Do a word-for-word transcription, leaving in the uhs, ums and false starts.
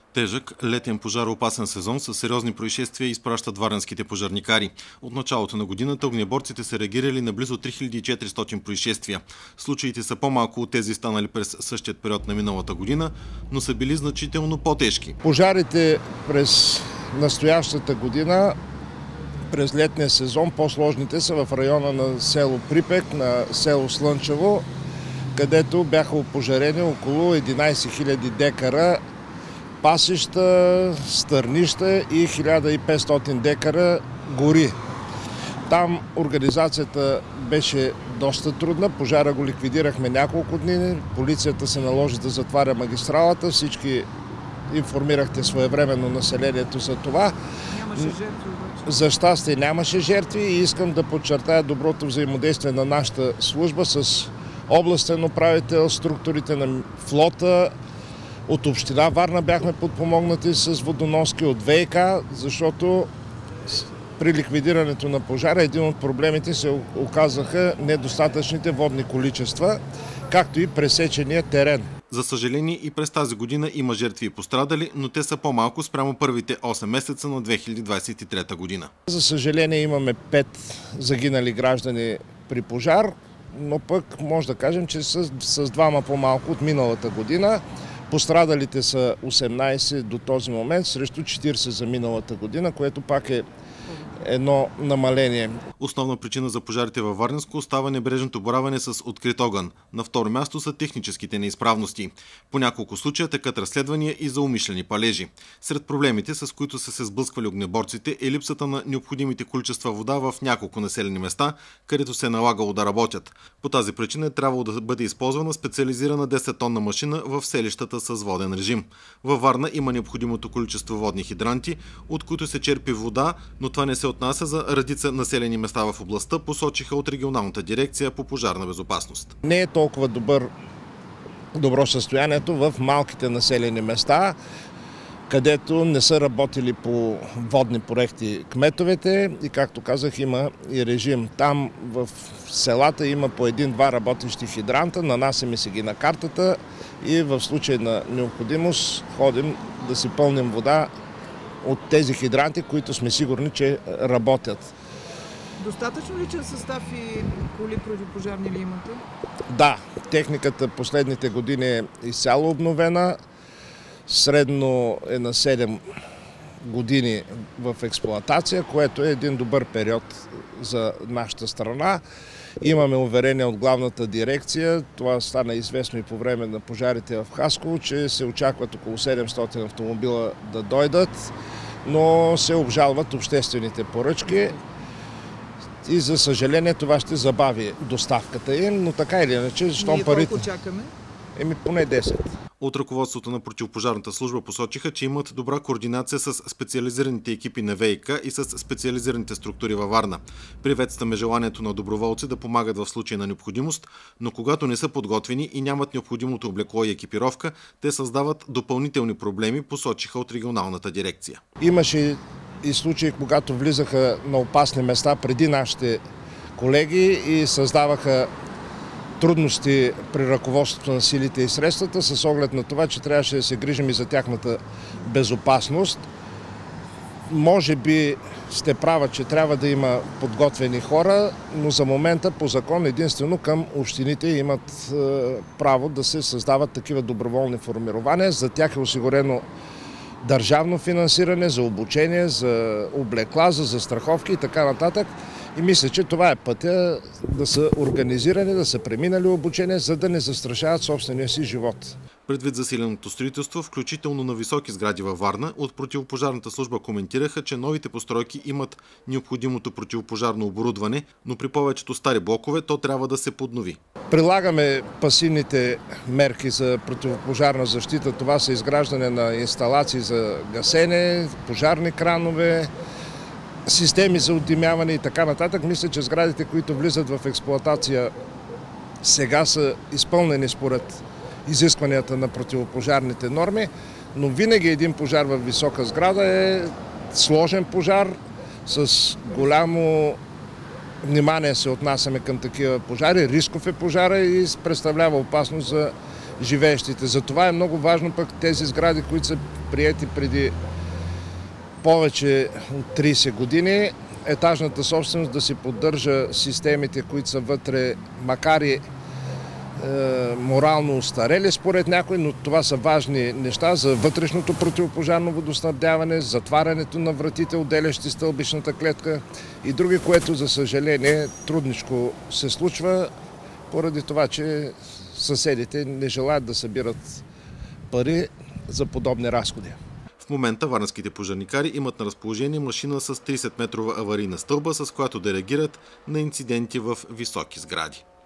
Тежък летен пожароопасен сезон с сериозни происшествия изпращат варненските пожарникари. От началото на годината огнеборците са реагирали на близо три хиляди и четиристотин происшествия. Случаите са по-малко от тези станали през същия период на миналата година, но са били значително по-тежки. Пожарите през настоящата година, през летния сезон, по-сложните са в района на село Припек, на село Слънчево, където бяха опожарени около единайсет хиляди декара пасища, стърнища и хиляда и петстотин декара гори. Там организацията беше доста трудна. Пожара го ликвидирахме няколко дни. Полицията се наложи да затваря магистралата. Всички информирахте своевременно населението за това. Нямаше жертви обаче. За щастие нямаше жертви и искам да подчертая доброто взаимодействие на нашата служба с областен управител, структурите на флота. От община Варна бяхме подпомогнати с водоноски от ВиК, защото при ликвидирането на пожара един от проблемите се оказаха недостатъчните водни количества, както и пресечения терен. За съжаление и през тази година има жертви и пострадали, но те са по-малко спрямо първите осем месеца на две хиляди двадесет и трета година. За съжаление имаме пет загинали граждани при пожар, но пък може да кажем, че с, с двама по-малко от миналата година. Пострадалите са осемнайсет до този момент, срещу четирийсет за миналата година, което пак е едно намаление. Основна причина за пожарите във Варненско остава небрежното боравене с открит огън. На второ място са техническите неизправности. По няколко случая текат разследвания и за умишлени палежи. Сред проблемите, с които са се сблъсквали огнеборците, е липсата на необходимите количества вода в няколко населени места, където се е налагало да работят. По тази причина е трябвало да бъде използвана специализирана десет-тонна машина в селищата с воден режим. Във Варна има необходимото количество водни хидранти, от които се черпи вода, но това не се отнася за редица населени места в областта, посочиха от регионалната дирекция по пожарна безопасност. Не е толкова добър, добро състоянието в малките населени места, където не са работили по водни проекти кметовете и, както казах, има и режим. Там в селата има по един-два работещи хидранта, нанасяме си ги на картата и в случай на необходимост ходим да си пълним вода от тези хидранти, които сме сигурни, че работят. Достатъчно личен състав и коли противопожарни ли имате? Да, техниката последните години е изцяло обновена. Средно е на седем години в експлоатация, което е един добър период за нашата страна. Имаме уверение от главната дирекция, това стана известно и по време на пожарите в Хасково, че се очакват около седемстотин автомобила да дойдат, но се обжалват обществените поръчки и за съжаление това ще забави доставката им, но така или иначе, щом парите... Ние колко чакаме? Еми поне десет. От ръководството на противопожарната служба посочиха, че имат добра координация с специализираните екипи на ВиК и с специализираните структури във Варна. Приветстваме желанието на доброволци да помагат в случай на необходимост, но когато не са подготвени и нямат необходимото облекло и екипировка, те създават допълнителни проблеми, посочиха от регионалната дирекция. Имаше и случаи, когато влизаха на опасни места преди нашите колеги и създаваха трудности при ръководството на силите и средствата, с оглед на това, че трябваше да се грижим и за тяхната безопасност. Може би сте права, че трябва да има подготвени хора, но за момента по закон единствено към общините имат е, право да се създават такива доброволни формирования. За тях е осигурено държавно финансиране за обучение, за облекла, за застраховки и така нататък. И мисля, че това е пътя да са организирани, да са преминали обучение, за да не застрашават собствения си живот. Предвид засиленото строителство, включително на високи сгради във Варна, от противопожарната служба коментираха, че новите постройки имат необходимото противопожарно оборудване, но при повечето стари блокове то трябва да се поднови. Прилагаме пасивните мерки за противопожарна защита. Това са изграждане на инсталации за гасене, пожарни кранове, системи за отдимяване и така нататък. Мисля, че сградите, които влизат в експлоатация сега, са изпълнени според изискванията на противопожарните норми, но винаги един пожар в висока сграда е сложен пожар, с голямо внимание се отнасяме към такива пожари, рисков е пожара и представлява опасност за живеещите. Затова е много важно пък тези сгради, които са приети преди повече от трийсет години, етажната собственост да си поддържа системите, които са вътре, макар и е, морално устарели според някой, но това са важни неща за вътрешното противопожарно водоснабдяване, затварянето на вратите, отделящи стълбищната клетка и други, което за съжаление трудничко се случва, поради това, че съседите не желаят да събират пари за подобни разходи. В момента варненските пожарникари имат на разположение машина с трийсет метрова аварийна стълба, с която да реагират на инциденти в високи сгради.